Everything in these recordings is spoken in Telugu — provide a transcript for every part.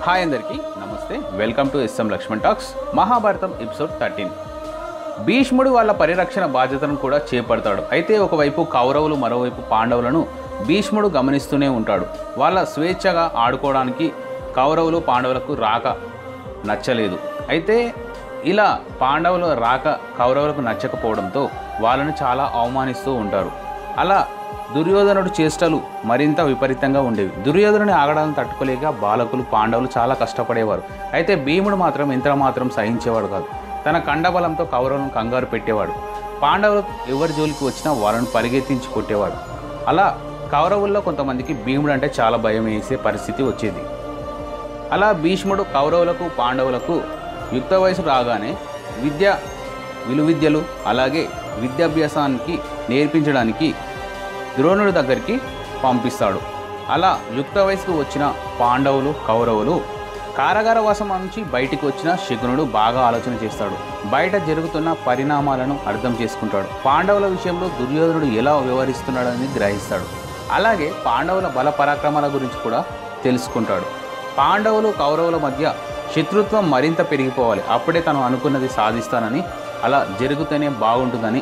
హాయ్ అందరికీ నమస్తే, welcome to S M Laxman talks. మహాభారతం ఎపిసోడ్ 13. భీష్ముడు వాళ్ళ పరిరక్షణ బాధ్యతను కూడా చేపడతాడు. అయితే ఒకవైపు కౌరవులు, మరోవైపు పాండవులను భీష్ముడు గమనిస్తూనే ఉంటాడు. వాళ్ళ స్వేచ్ఛగా ఆడుకోవడానికి కౌరవులు పాండవులకు రాక నచ్చలేదు. అయితే ఇలా పాండవులు రాక కౌరవులకు నచ్చకపోవడంతో వాళ్ళను చాలా అవమానిస్తూ ఉంటారు. అలా దుర్యోధనుడు చేష్టలు మరింత విపరీతంగా ఉండేవి. దుర్యోధనుని ఆగడాలను తట్టుకోలేక బాలకులు, పాండవులు చాలా కష్టపడేవారు. అయితే భీముడు మాత్రం ఎంత మాత్రం సహించేవాడు కాదు. తన కండబలంతో కౌరవులను కంగారు పెట్టేవాడు. పాండవులు ఎవరి జోలికి వచ్చినా వాళ్ళను పరిగెత్తించి కొట్టేవాడు. అలా కౌరవుల్లో కొంతమందికి భీముడు అంటే చాలా భయం వేసే పరిస్థితి వచ్చేది. అలా భీష్ముడు కౌరవులకు, పాండవులకు యుక్త వయసు రాగానే విలువిద్యలు అలాగే విద్యాభ్యాసానికి నేర్పించడానికి ద్రోణుడి దగ్గరికి పంపిస్తాడు. అలా యుక్త వయసుకు వచ్చిన పాండవులు, కౌరవులు కారాగారవాసం నుంచి బయటికి వచ్చిన శకునుడు బాగా ఆలోచన చేస్తాడు. బయట జరుగుతున్న పరిణామాలను అర్థం చేసుకుంటాడు. పాండవుల విషయంలో దుర్యోధనుడు ఎలా వ్యవహరిస్తున్నాడని గ్రహిస్తాడు. అలాగే పాండవుల బల పరాక్రమాల గురించి కూడా తెలుసుకుంటాడు. పాండవులు, కౌరవుల మధ్య శత్రుత్వం మరింత పెరిగిపోవాలి, అప్పుడే తను అనుకున్నది సాధిస్తానని, అలా జరుగుతూనే బాగుంటుందని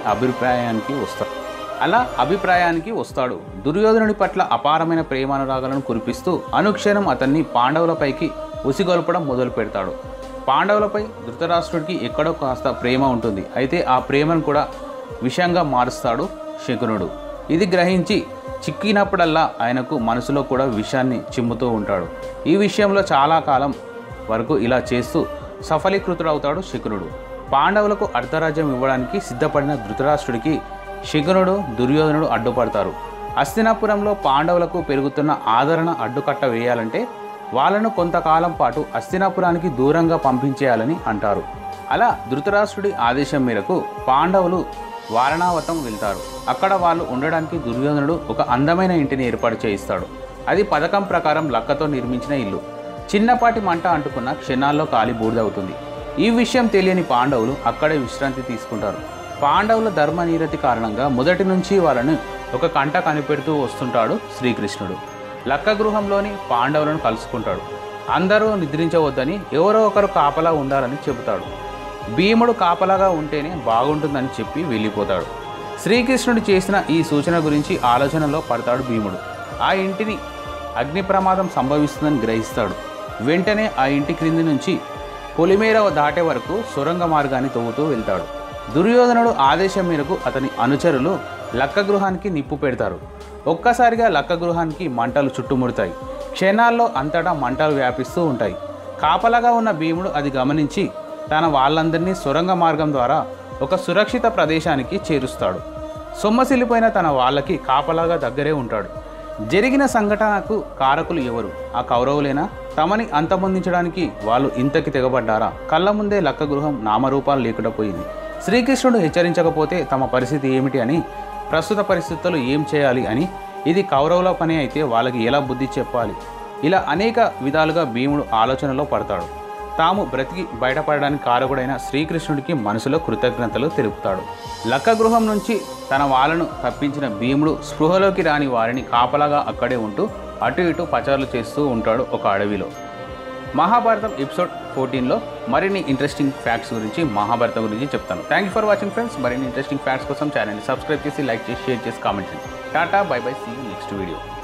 అభిప్రాయానికి వస్తాడు. దుర్యోధనుడి పట్ల అపారమైన ప్రేమానురాగాలను కురిపిస్తూ అనుక్షణం అతన్ని పాండవులపైకి ఉసిగొల్పడం మొదలు పెడతాడు. పాండవులపై ధృతరాష్ట్రుడికి ఎక్కడో కాస్త ప్రేమ ఉంటుంది. అయితే ఆ ప్రేమను కూడా విషంగా మారుస్తాడు శకునుడు. ఇది గ్రహించి చిక్కినప్పుడల్లా ఆయనకు మనసులో కూడా విషాన్ని చిమ్ముతూ ఉంటాడు. ఈ విషయంలో చాలా కాలం వరకు ఇలా చేస్తూ సఫలీకృతుడవుతాడు శకునుడు. పాండవులకు అర్ధరాజ్యం ఇవ్వడానికి సిద్ధపడిన ధృతరాష్ట్రుడికి శకునుడు, దుర్యోధనుడు అడ్డుపడతారు. హస్తినాపురంలో పాండవులకు పెరుగుతున్న ఆదరణ అడ్డుకట్ట వేయాలంటే వాళ్ళను కొంతకాలం పాటు హస్తినాపురానికి దూరంగా పంపించేయాలని అంటారు. అలా ధృతరాష్ట్రుడి ఆదేశం మేరకు పాండవులు వారణావతం వెళ్తారు. అక్కడ వాళ్ళు ఉండడానికి దుర్యోధనుడు ఒక అందమైన ఇంటిని ఏర్పాటు చేయిస్తాడు. అది పథకం ప్రకారం లక్కతో నిర్మించిన ఇల్లు. చిన్నపాటి మంట అంటుకున్న క్షణాల్లో కాలి బూడిదవుతుంది. ఈ విషయం తెలియని పాండవులు అక్కడే విశ్రాంతి తీసుకుంటారు. పాండవుల ధర్మనీరతి కారణంగా మొదటి నుంచి వాళ్ళని ఒక కంట కనిపెడుతూ వస్తుంటాడు శ్రీకృష్ణుడు. లక్క గృహంలోని పాండవులను కలుసుకుంటాడు. అందరూ నిద్రించవద్దని, ఎవరో ఒకరు కాపలా ఉండాలని చెబుతాడు. భీముడు కాపలాగా ఉంటేనే బాగుంటుందని చెప్పి వెళ్ళిపోతాడు. శ్రీకృష్ణుడు చేసిన ఈ సూచన గురించి ఆలోచనలో పడతాడు భీముడు. ఆ ఇంటిని అగ్ని ప్రమాదం సంభవిస్తుందని గ్రహిస్తాడు. వెంటనే ఆ ఇంటి క్రింది నుంచి పొలిమేర దాటే వరకు సొరంగ మార్గాన్ని తవ్వుతూ వెళ్తాడు. దుర్యోధనుడు ఆదేశం మేరకు అతని అనుచరులు లక్క గృహానికి నిప్పు పెడతారు. ఒక్కసారిగా లక్క గృహానికి మంటలు చుట్టుముడతాయి. క్షణాల్లో అంతటా మంటలు వ్యాపిస్తూ ఉంటాయి. కాపలాగా ఉన్న భీముడు అది గమనించి తన వాళ్ళందరినీ సొరంగ మార్గం ద్వారా ఒక సురక్షిత ప్రదేశానికి చేరుస్తాడు. సొమ్మసిల్లిపోయిన తన వాళ్ళకి కాపలాగా దగ్గరే ఉంటాడు. జరిగిన సంఘటనకు కారకులు ఎవరు? ఆ కౌరవులేనా? తమని అంతమొందించడానికి వాళ్ళు ఇంతకి తెగబడ్డారా? కళ్ళ ముందే లక్క గృహం నామరూపాలు లేకుండా పోయింది. శ్రీకృష్ణుడు హెచ్చరించకపోతే తమ పరిస్థితి ఏమిటి అని, ప్రస్తుత పరిస్థితుల్లో ఏం చేయాలి అని, ఇది కౌరవుల పని అయితే వాళ్ళకి ఎలా బుద్ధి చెప్పాలి, ఇలా అనేక విధాలుగా భీముడు ఆలోచనలో పడతాడు. తాము బ్రతికి బయటపడడానికి కారకుడైన శ్రీకృష్ణుడికి మనసులో కృతజ్ఞతలు తెలుపుతాడు. లక్క గృహం నుంచి తన వాళ్ళను తప్పించిన భీముడు స్పృహలోకి రాని వారిని కాపలాగా అక్కడే ఉంటూ అటు ఇటు పచారులు చేస్తూ ఉంటాడు ఒక అడవిలో. మహాభారతం ఎపిసోడ్ 14లో మరిన్ని ఇంట్రెస్టింగ్ ఫ్యాక్ట్స్ గురించి, మహాభారతం గురించి చెప్తాను. Thank you for watching friends. మరిన్ని ఇంట్రెస్టింగ్ ఫ్యాక్ట్స్ కోసం ఛానల్ని సబ్స్క్రైబ్ చేసి, లైక్ చేసి, షేర్ చేసి, కామెంట్ చేయండి. Tata, bye bye, see you next video.